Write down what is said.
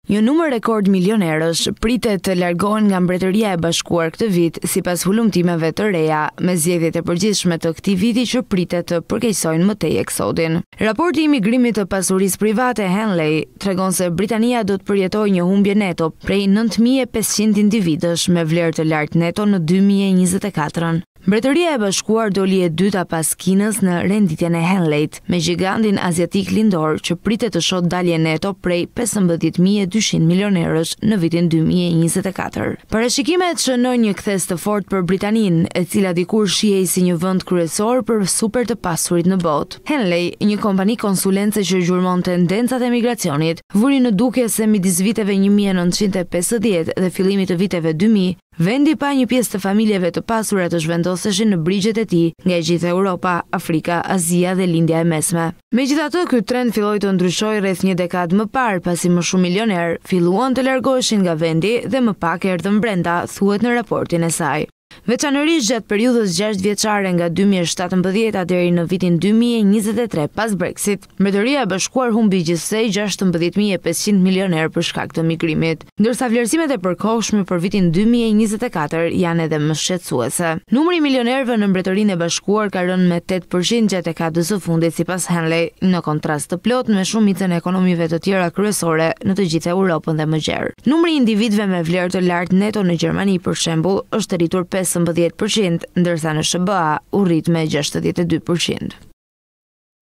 Një numër rekord milionerësh pritet të largohen nga Mbretëria e Bashkuar këtë vit sipas hulumtimeve të reja me zgjedhjet e përgjithshme të këtij viti që pritet të përkeqësojnë më tej eksodin. Raporti i migrimit të pasurisë private Henley tregon se Britania do të përjetojë një humbje neto prej 9.500 individësh me vlerë të lartë neto në 2024. Mbretëria e Bashkuar doli e dyta pas Kinës në renditjen e Henleyt, me gigantin aziatik lindor që pritet të shohë dalje neto prej 15.200 milionerësh në vitin 2024. Parashikimet shënojnë një kthes të fortë për Britaninë, e cila dikur shihej si një vend kryesor për super të pasurit në botë. Henley, një kompani konsulence që zhurmon tendencat e migracionit, vuri në dukje se midis viteve 1950 dhe fillimit të viteve 2000, vendi pa një pjesë të familjeve të pasura të zhvendoseshin në brigjet e tij nga e gjithë Europa, Afrika, Azia dhe Lindja e Mesme. Megjithatë, ky trend filloi të ndryshojë rreth një dekadë më parë, pasi më shumë milionerë filluan të largoheshin nga vendi dhe më pak erdhën brenda, thuhet në raportin e saj. Veçanërisht gjatë periudhës 6 vjeçare nga 2017 deri në vitin 2023 pas Brexit, Mbretëria e Bashkuar humbi gjithsej 16.500 milionerë për shkak të migrimit, ndërsa vlerësimet e përkohshme për vitin 2024 janë edhe më shqetësuese. Numri i milionerëve në Mbretërinë e Bashkuar ka rënë me 8% gjatë dekadës së fundit sipas Henley, në kontrast të plot me shumicën e ekonomive të tjera kryesore në të gjithë Europën dhe më gjerë. Numri i individëve me vlerë të lartë neto në Gjermani, për shembull, është rritur 15%, ndërsa në SBA u rrit me 62%.